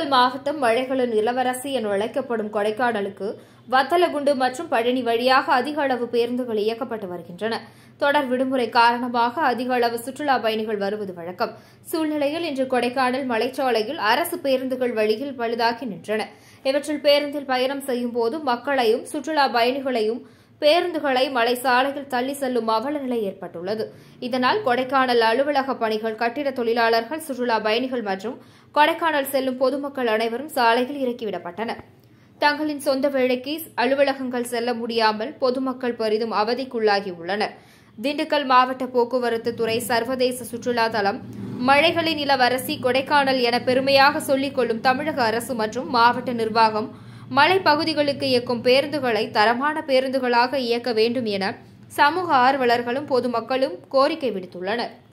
திண்டுக்கல் மாவட்டம் மழைகளின் இளவரசி என அழைக்கப்படும் கொடைக்கானலுக்கு வத்தலகுண்டு மற்றும் பழனி வழியாக அதிக அளவு பேருந்துகள் இயக்கப்பட்டு வருகின்றன. தொடர் விடுமுறை காரணமாக அதிக அளவு சுற்றுலா பயணிகள் வருவது வழக்கம். சூழ்நிலையில் இன்று கொடைக்கானல் மலைச்சாலையில் அரசு பேருந்துகள் வழியில் பழுதாகி நின்றன. இவற்றில் பேருந்தில் பயணம் செய்யும் போது மக்களையும் சுற்றுலா பயணிகளையும் பேருந்துகளை மலை சாலையில் தள்ளி செல்லும் அவல நிலை ஏற்பட்டுள்ளது. இதனால் கொடைக்கானல் அலுவலக பணிகள், கட்டிட தொழிலாளர்கள், சுற்றுலா பயணிகள் மற்றும் கொடைக்கானல் செல்லும் பொதுமக்கள் அனைவரும் சாலையில் இறக்கிவிடப்பட்டனர். தங்களின் சொந்த வேலைக்கு அலுவலகங்கள் செல்ல முடியாமல் பொதுமக்கள் பெரிதும் அவதிக்குள்ளாகியுள்ளனர். திண்டுக்கல் மாவட்ட போக்குவரத்து துறை சர்வதேச சுற்றுலா தலம் மழைகளின் இளவரசி கொடைக்கானல் என பெருமையாக சொல்லிக் கொள்ளும் தமிழக அரசு மற்றும் மாவட்ட நிர்வாகம் மலைப்பகுதிகளுக்கு இயக்கும் பேருந்துகளை தரமான பேருந்துகளாக இயக்க வேண்டும் என சமூக ஆர்வலர்களும் பொதுமக்களும் கோரிக்கை விடுத்துள்ளனர்.